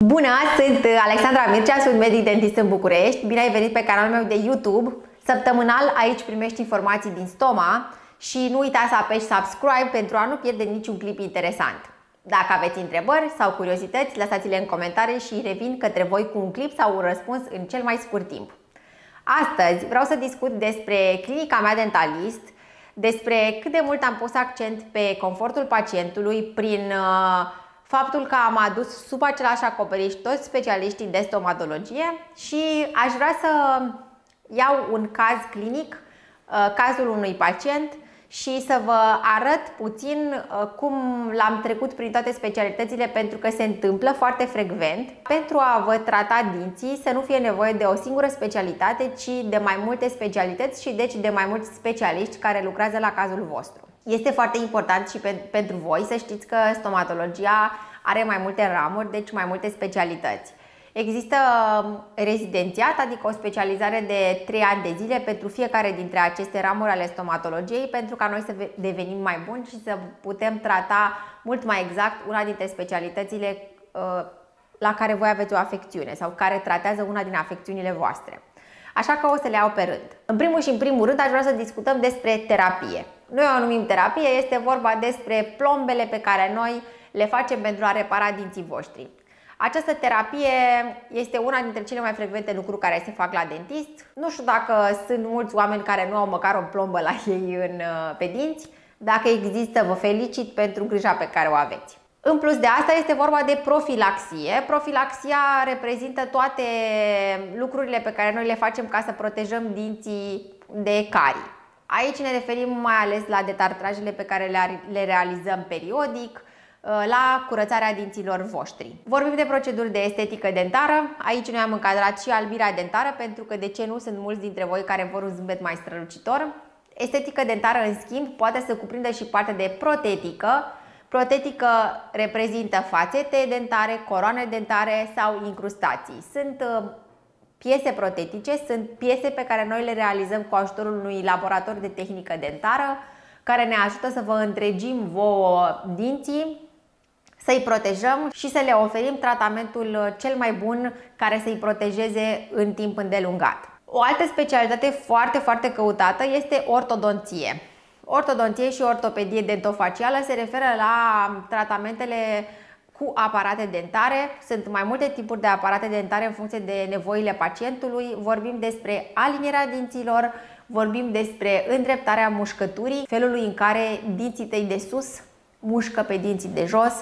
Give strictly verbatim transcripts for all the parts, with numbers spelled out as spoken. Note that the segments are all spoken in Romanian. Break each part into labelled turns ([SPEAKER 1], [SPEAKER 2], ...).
[SPEAKER 1] Bună, sunt Alexandra Mircea, sunt medic dentist în București. Bine ai venit pe canalul meu de YouTube. Săptămânal aici primești informații din stoma și nu uita să apeși subscribe pentru a nu pierde niciun clip interesant. Dacă aveți întrebări sau curiozități, lăsați-le în comentarii și revin către voi cu un clip sau un răspuns în cel mai scurt timp. Astăzi vreau să discut despre clinica mea dentalist, despre cât de mult am pus accent pe confortul pacientului prin uh, faptul că am adus sub același acoperiș toți specialiștii de stomatologie și aș vrea să iau un caz clinic, uh, cazul unui pacient, și să vă arăt puțin uh, cum l-am trecut prin toate specialitățile, pentru că se întâmplă foarte frecvent. Pentru a vă trata dinții să nu fie nevoie de o singură specialitate, ci de mai multe specialități și deci de mai mulți specialiști care lucrează la cazul vostru. Este foarte important și pe, pentru voi să știți că stomatologia are mai multe ramuri, deci mai multe specialități. Există rezidențiat, adică o specializare de trei ani de zile pentru fiecare dintre aceste ramuri ale stomatologiei, pentru ca noi să devenim mai buni și să putem trata mult mai exact una dintre specialitățile la care voi aveți o afecțiune sau care tratează una din afecțiunile voastre. Așa că o să le iau pe rând. În primul și în primul rând aș vrea să discutăm despre terapie. Noi o numim terapie, este vorba despre plombele pe care noi le facem pentru a repara dinții voștri. Această terapie este una dintre cele mai frecvente lucruri care se fac la dentist. Nu știu dacă sunt mulți oameni care nu au măcar o plombă la ei în, pe dinți. Dacă există, vă felicit pentru grija pe care o aveți. În plus de asta este vorba de profilaxie. Profilaxia reprezintă toate lucrurile pe care noi le facem ca să protejăm dinții de carii. Aici ne referim mai ales la detartrajele pe care le realizăm periodic, la curățarea dinților voștri. Vorbim de proceduri de estetică dentară. Aici noi am încadrat și albirea dentară, pentru că, de ce nu, sunt mulți dintre voi care vor un zâmbet mai strălucitor. Estetică dentară, în schimb, poate să cuprindă și partea de protetică. Protetică reprezintă fațete dentare, coroane dentare sau incrustații. Sunt piese protetice, sunt piese pe care noi le realizăm cu ajutorul unui laborator de tehnică dentară, care ne ajută să vă întregim vouă dinții, să-i protejăm și să le oferim tratamentul cel mai bun care să-i protejeze în timp îndelungat. O altă specialitate foarte, foarte căutată este ortodonție. Ortodonție și ortopedie dentofacială se referă la tratamentele cu aparate dentare. Sunt mai multe tipuri de aparate dentare în funcție de nevoile pacientului. Vorbim despre alinierea dinților, vorbim despre îndreptarea mușcăturii, felului în care dinții tăi de sus mușcă pe dinții de jos.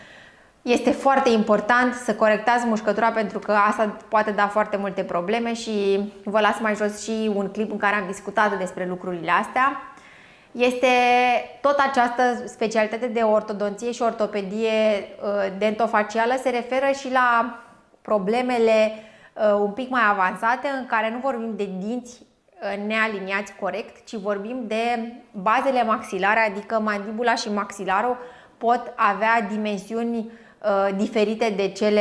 [SPEAKER 1] Este foarte important să corectați mușcătura, pentru că asta poate da foarte multe probleme și vă las mai jos și un clip în care am discutat despre lucrurile astea. Este tot această specialitate de ortodonție și ortopedie dentofacială se referă și la problemele un pic mai avansate, în care nu vorbim de dinți nealiniați corect, ci vorbim de bazele maxilare, adică mandibula și maxilarul pot avea dimensiuni uh, diferite de cele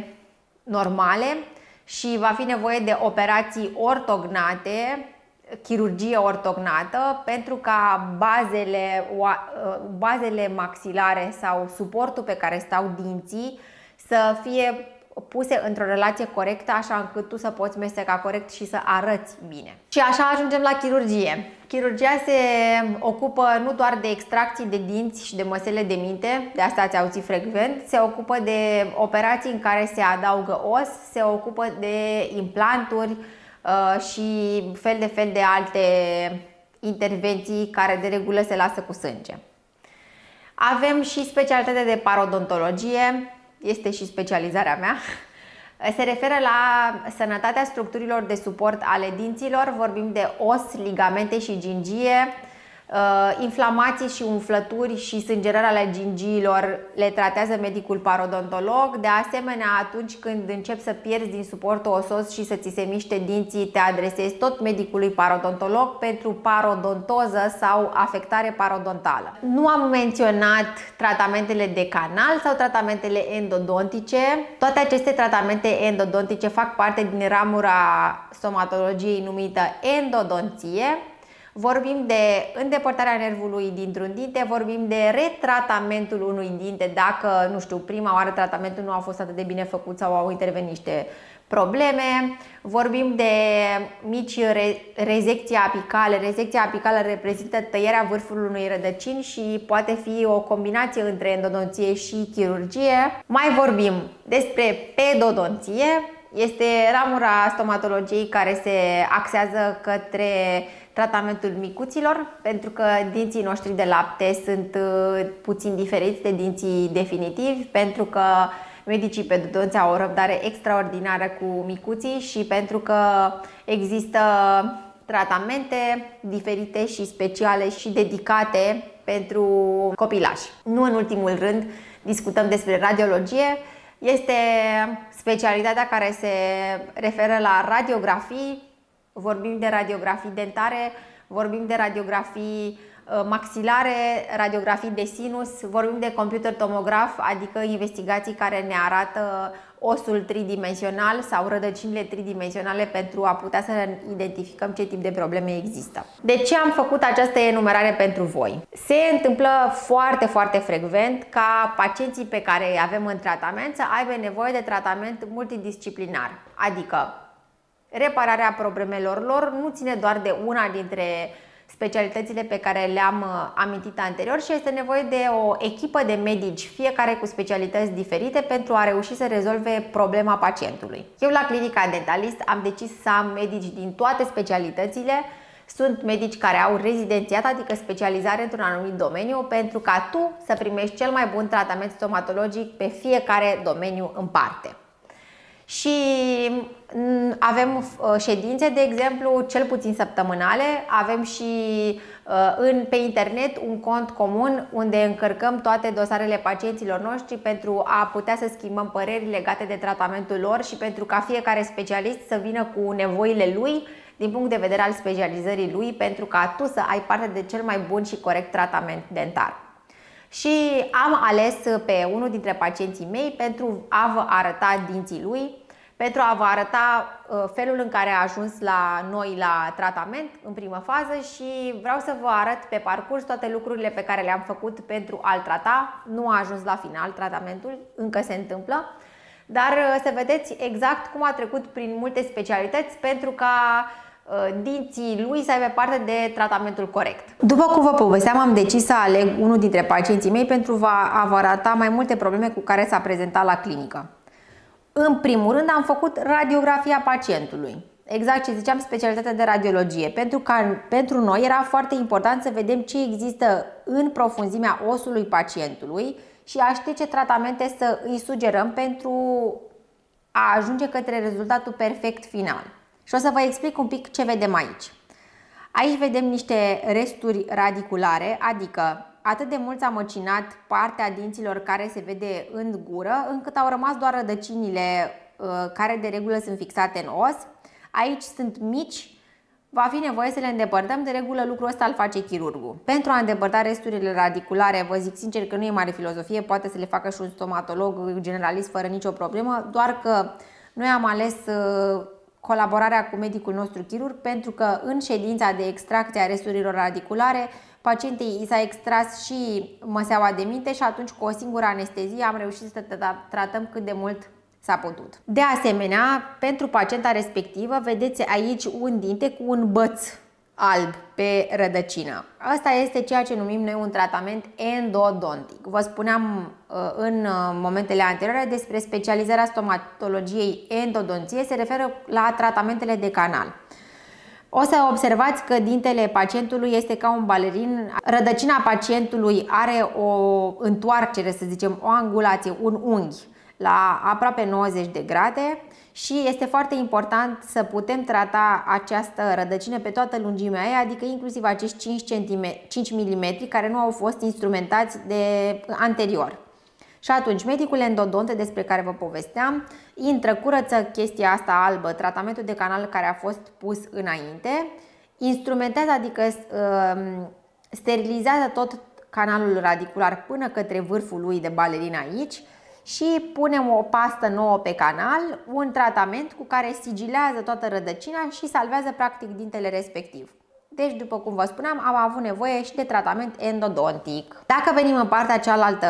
[SPEAKER 1] normale și va fi nevoie de operații ortognate, chirurgie ortognată, pentru ca bazele, uh, bazele maxilare sau suportul pe care stau dinții să fie puse într-o relație corectă, așa încât tu să poți mesteca corect și să arăți bine. Și așa ajungem la chirurgie. Chirurgia se ocupă nu doar de extracții de dinți și de măsele de minte, de asta ați auzit frecvent, se ocupă de operații în care se adaugă os, se ocupă de implanturi uh, și fel de fel de alte intervenții care de regulă se lasă cu sânge. Avem și specialitatea de parodontologie. Este și specializarea mea. Se referă la sănătatea structurilor de suport ale dinților. Vorbim de os, ligamente și gingie. Inflamații și umflături și sângerări ale gingiilor le tratează medicul parodontolog. De asemenea, atunci când începi să pierzi din suportul osos și să ți se miște dinții, te adresezi tot medicului parodontolog pentru parodontoză sau afectare parodontală. Nu am menționat tratamentele de canal sau tratamentele endodontice. Toate aceste tratamente endodontice fac parte din ramura stomatologiei numită endodonție. vorbim de îndepărtarea nervului dintr-un dinte, vorbim de retratamentul unui dinte dacă, nu știu, prima oară tratamentul nu a fost atât de bine făcut sau au intervenit niște probleme. Vorbim de mici re rezecții apicale. Rezecția apicală reprezintă tăierea vârfului unui rădăcini și poate fi o combinație între endodonție și chirurgie. Mai vorbim despre pedodonție. Este ramura stomatologiei care se axează către tratamentul micuților, pentru că dinții noștri de lapte sunt puțin diferiți de dinții definitivi, pentru că medicii pedodonți au o răbdare extraordinară cu micuții și pentru că există tratamente diferite și speciale și dedicate pentru copilași. Nu în ultimul rând discutăm despre radiologie. Este specialitatea care se referă la radiografii. Vorbim de radiografii dentare, vorbim de radiografii maxilare, radiografii de sinus, vorbim de computer tomograf, adică investigații care ne arată osul tridimensional sau rădăcinile tridimensionale pentru a putea să identificăm ce tip de probleme există. De ce am făcut această enumerare pentru voi? Se întâmplă foarte, foarte frecvent ca pacienții pe care îi avem în tratament să aibă nevoie de tratament multidisciplinar, adică repararea problemelor lor nu ține doar de una dintre specialitățile pe care le-am amintit anterior și este nevoie de o echipă de medici, fiecare cu specialități diferite, pentru a reuși să rezolve problema pacientului. Eu la Clinica Dentalist am decis să am medici din toate specialitățile. Sunt medici care au rezidențiat, adică specializare într-un anumit domeniu, pentru ca tu să primești cel mai bun tratament stomatologic pe fiecare domeniu în parte. Și avem ședințe, de exemplu, cel puțin săptămânale. Avem și în, pe internet un cont comun unde încărcăm toate dosarele pacienților noștri pentru a putea să schimbăm păreri legate de tratamentul lor și pentru ca fiecare specialist să vină cu nevoile lui din punct de vedere al specializării lui, pentru ca tu să ai parte de cel mai bun și corect tratament dentar. Și am ales pe unul dintre pacienții mei pentru a vă arăta dinții lui, pentru a vă arăta felul în care a ajuns la noi la tratament în primă fază și vreau să vă arăt pe parcurs toate lucrurile pe care le-am făcut pentru a-l trata. Nu a ajuns la final tratamentul, încă se întâmplă, dar să vedeți exact cum a trecut prin multe specialități pentru ca dinții lui să aibă parte de tratamentul corect. După cum vă povesteam, am decis să aleg unul dintre pacienții mei pentru a vă arăta mai multe probleme cu care s-a prezentat la clinică. În primul rând am făcut radiografia pacientului. Exact ce ziceam, specialitatea de radiologie. Pentru că pentru noi era foarte important să vedem ce există în profunzimea osului pacientului și a ști ce tratamente să îi sugerăm pentru a ajunge către rezultatul perfect final. Și o să vă explic un pic ce vedem aici. Aici vedem niște resturi radiculare, adică atât de mult s-a măcinat partea dinților care se vede în gură, încât au rămas doar rădăcinile care de regulă sunt fixate în os. Aici sunt mici, va fi nevoie să le îndepărtăm, de regulă lucrul ăsta îl face chirurgul. Pentru a îndepărta resturile radiculare, vă zic sincer că nu e mare filozofie, poate să le facă și un stomatolog generalist fără nicio problemă, doar că noi am ales colaborarea cu medicul nostru chirurg pentru că în ședința de extracție a resturilor radiculare pacientei i s-a extras și măseaua de minte și atunci cu o singură anestezie am reușit să tratăm cât de mult s-a putut. De asemenea, pentru pacienta respectivă vedeți aici un dinte cu un băț alb pe rădăcină. Asta este ceea ce numim noi un tratament endodontic. Vă spuneam în momentele anterioare despre specializarea stomatologiei endodonție, se referă la tratamentele de canal. O să observați că dintele pacientului este ca un balerin, rădăcina pacientului are o întoarcere, să zicem, o angulație, un unghi la aproape nouăzeci de grade și este foarte important să putem trata această rădăcină pe toată lungimea ei, adică inclusiv acești cinci milimetri care nu au fost instrumentați de anterior. Și atunci medicul endodont despre care vă povesteam intră, curăță chestia asta albă, tratamentul de canal care a fost pus înainte, instrumentează, adică sterilizează tot canalul radicular până către vârful lui de balerină aici și punem o pastă nouă pe canal, un tratament cu care sigilează toată rădăcina și salvează practic dintele respectiv. Deci, după cum vă spuneam, am avut nevoie și de tratament endodontic. Dacă venim în partea cealaltă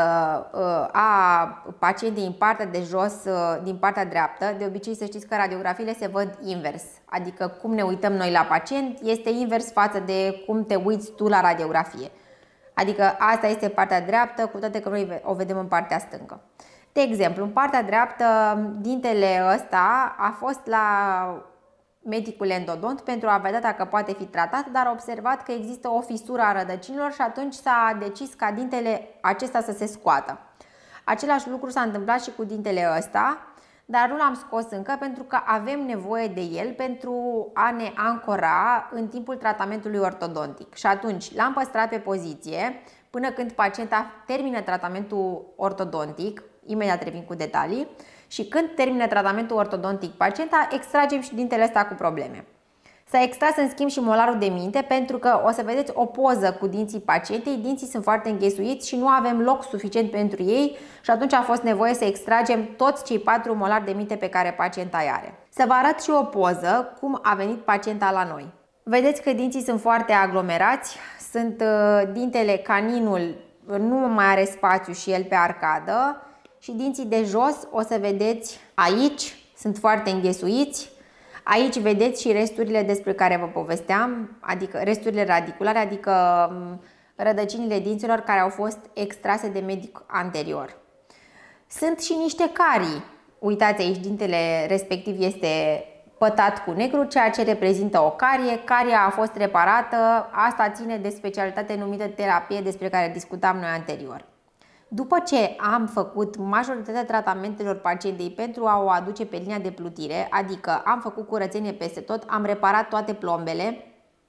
[SPEAKER 1] a pacientei, în partea de jos, din partea dreaptă, de obicei să știți că radiografiile se văd invers. Adică cum ne uităm noi la pacient este invers față de cum te uiți tu la radiografie. Adică asta este partea dreaptă, cu toate că noi o vedem în partea stângă. De exemplu, în partea dreaptă, dintele ăsta a fost la medicul endodont pentru a vedea dacă poate fi tratat, dar a observat că există o fisură a rădăcinilor și atunci s-a decis ca dintele acesta să se scoată. Același lucru s-a întâmplat și cu dintele ăsta, dar nu l-am scos încă pentru că avem nevoie de el pentru a ne ancora în timpul tratamentului ortodontic. Și atunci l-am păstrat pe poziție până când pacienta termină tratamentul ortodontic, imediat revin cu detalii, și când termină tratamentul ortodontic pacienta, extragem și dintele ăsta cu probleme. S-a extras în schimb și molarul de minte pentru că o să vedeți o poză cu dinții pacientei, dinții sunt foarte înghesuiți și nu avem loc suficient pentru ei și atunci a fost nevoie să extragem toți cei patru molari de minte pe care pacienta îi are. Să vă arăt și o poză cum a venit pacienta la noi. Vedeți că dinții sunt foarte aglomerați, sunt dintele caninul, nu mai are spațiu și el pe arcadă, și dinții de jos o să vedeți aici, sunt foarte înghesuiți. Aici vedeți și resturile despre care vă povesteam, adică resturile radiculare, adică rădăcinile dinților care au fost extrase de medic anterior. Sunt și niște carii. Uitați aici, dintele respectiv este pătat cu negru, ceea ce reprezintă o carie. Caria a fost reparată, asta ține de specialitate numită terapie despre care discutam noi anterior. După ce am făcut majoritatea tratamentelor pacientei pentru a o aduce pe linia de plutire, adică am făcut curățenie peste tot, am reparat toate plombele.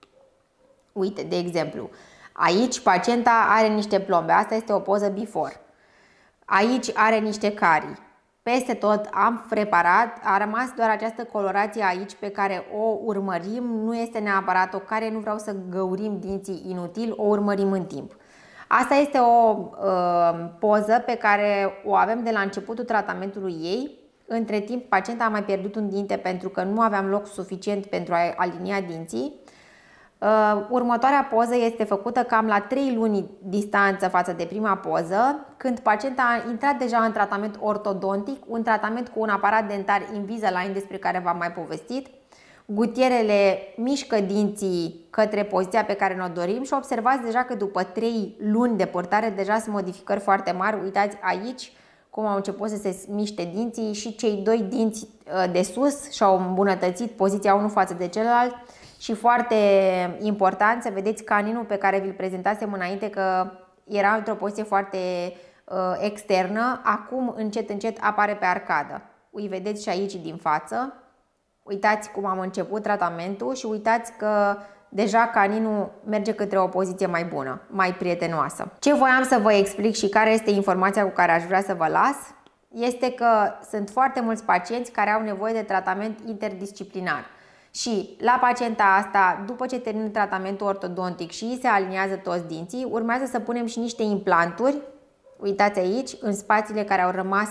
[SPEAKER 1] Uite, de exemplu, aici pacienta are niște plombe, asta este o poză before. Aici are niște carii. Peste tot am reparat, a rămas doar această colorație aici pe care o urmărim, nu este neapărat o carie, nu vreau să găurim dinții inutil, o urmărim în timp. Asta este o uh, poză pe care o avem de la începutul tratamentului ei. Între timp, pacienta a mai pierdut un dinte pentru că nu aveam loc suficient pentru a alinia dinții. Uh, următoarea poză este făcută cam la trei luni distanță față de prima poză, când pacienta a intrat deja în tratament ortodontic, un tratament cu un aparat dentar Invisalign despre care v-am mai povestit. Gutierele mișcă dinții către poziția pe care ne-o dorim și observați deja că după trei luni de purtare deja sunt modificări foarte mari. Uitați aici cum au început să se miște dinții și cei doi dinți de sus și-au îmbunătățit poziția unul față de celălalt. Și foarte important să vedeți caninul pe care vi-l prezentasem înainte că era într-o poziție foarte uh, externă, acum încet încet apare pe arcadă. Îi vedeți și aici din față. Uitați cum am început tratamentul și uitați că deja caninul merge către o poziție mai bună, mai prietenoasă. Ce voiam să vă explic și care este informația cu care aș vrea să vă las este că sunt foarte mulți pacienți care au nevoie de tratament interdisciplinar. Și la pacienta asta, după ce termină tratamentul ortodontic și se aliniază toți dinții, urmează să punem și niște implanturi, uitați aici, în spațiile care au rămas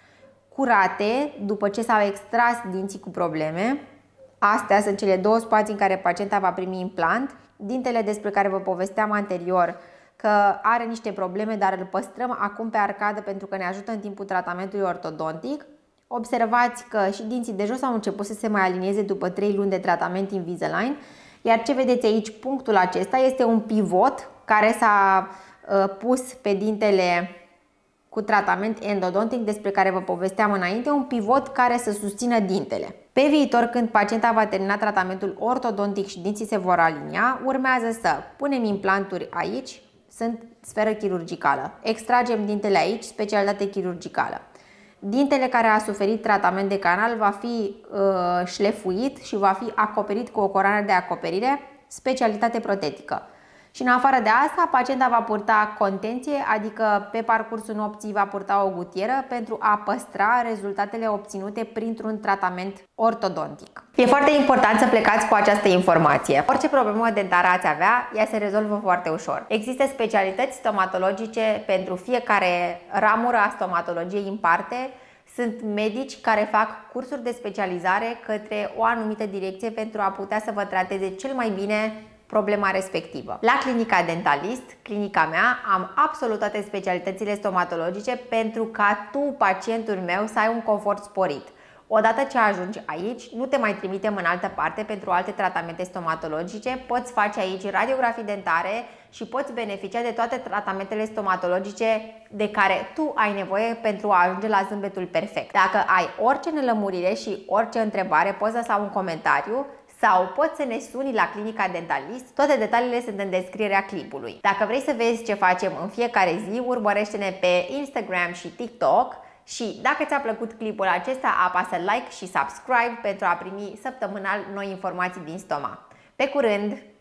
[SPEAKER 1] curate după ce s-au extras dinții cu probleme. Astea sunt cele două spații în care pacienta va primi implant. Dintele despre care vă povesteam anterior că are niște probleme, dar îl păstrăm acum pe arcadă pentru că ne ajută în timpul tratamentului ortodontic. Observați că și dinții de jos au început să se mai alinieze după trei luni de tratament Invisalign. Iar ce vedeți aici, punctul acesta este un pivot care s-a uh, pus pe dintele cu tratament endodontic despre care vă povesteam înainte, un pivot care să susțină dintele. Pe viitor, când pacienta va termina tratamentul ortodontic și dinții se vor alinia, urmează să punem implanturi aici, sunt sferă chirurgicală. Extragem dintele aici, specialitate chirurgicală. Dintele care a suferit tratament de canal va fi uh, șlefuit și va fi acoperit cu o coroană de acoperire, specialitate protetică. Și în afară de asta, pacienta va purta contenție, adică pe parcursul nopții va purta o gutieră pentru a păstra rezultatele obținute printr-un tratament ortodontic. E foarte important să plecați cu această informație. Orice problemă dentară ați avea, ea se rezolvă foarte ușor. Există specialități stomatologice pentru fiecare ramură a stomatologiei în parte. Sunt medici care fac cursuri de specializare către o anumită direcție pentru a putea să vă trateze cel mai bine problema respectivă. La Clinica Dentalist, clinica mea, am absolut toate specialitățile stomatologice pentru ca tu, pacientul meu, să ai un confort sporit. Odată ce ajungi aici, nu te mai trimitem în altă parte pentru alte tratamente stomatologice, poți face aici radiografii dentare și poți beneficia de toate tratamentele stomatologice de care tu ai nevoie pentru a ajunge la zâmbetul perfect. Dacă ai orice nelămurire și orice întrebare, poți lăsa un comentariu sau poți să ne suni la Clinica Dentalist. Toate detaliile sunt în descrierea clipului. Dacă vrei să vezi ce facem în fiecare zi, urmărește-ne pe Instagram și TikTok. Și dacă ți-a plăcut clipul acesta, apasă like și subscribe pentru a primi săptămânal noi informații din stoma. Pe curând!